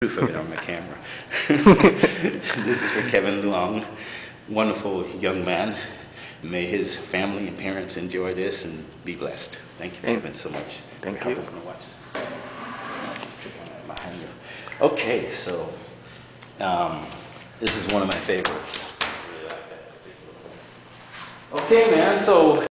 proof of it on my camera. This is for Kevin Luong, wonderful young man. May his family and parents enjoy this and be blessed. Thank you, Kevin, so much. Thank for you. helping me watch this. Behind you. Okay, so this is one of my favorites. Okay, man. So.